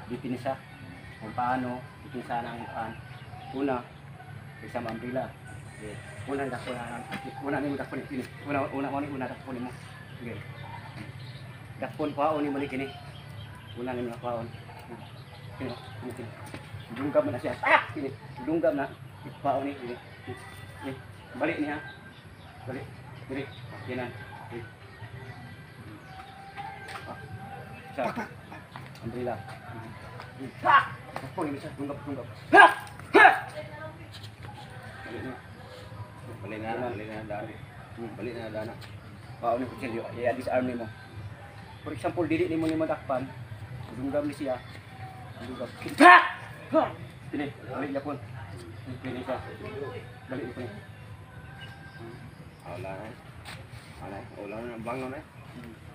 dipinisa kung paano dipinisa ng una isang umbrella. Okay. Una dakpo na nimo dakpo ni una dakpo nimo. Okay. Dakpon paon nimo ni kini. Una nimo paon. Kini. Dunggab na siya. Kini. Dunggab na paon ni kini. Balik niya. Balik. Diri. Kinan. Sa umbrella. Dakpon ni siya dunggab. Balik na dana. Balik na dana. Paon ni kutsilyo, i-disarm nimo. For example, dili nimo ni madakpan, dunggam ni siya. Dunggam. Kini, balik yapon. Kini siya. Balik yapon ni. Wala na. Wala na bangon eh.